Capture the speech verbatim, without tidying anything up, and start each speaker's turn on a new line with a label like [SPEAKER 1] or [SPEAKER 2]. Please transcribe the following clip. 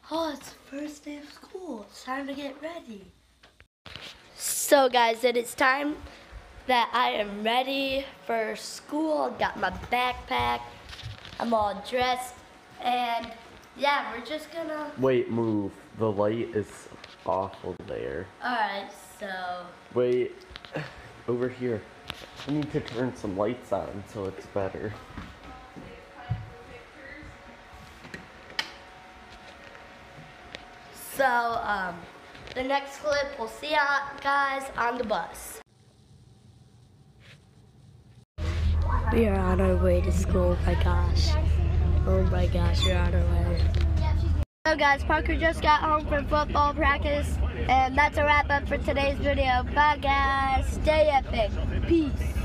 [SPEAKER 1] Oh, it's the first day of school. It's time to get ready.
[SPEAKER 2] So guys, it is time that I am ready for school. Got my backpack. I'm all dressed. And yeah, we're just gonna...
[SPEAKER 3] Wait, move. The light is awful there.
[SPEAKER 2] Alright, so...
[SPEAKER 3] Wait, over here. I need to turn some lights on so it's better.
[SPEAKER 2] So, um, the next clip, we'll see you guys on the bus. We are on our way to school, oh my gosh. Oh my gosh, we're on our way. So guys, Parker just got home from football practice, and that's a wrap up for today's video. Bye guys, stay epic, peace.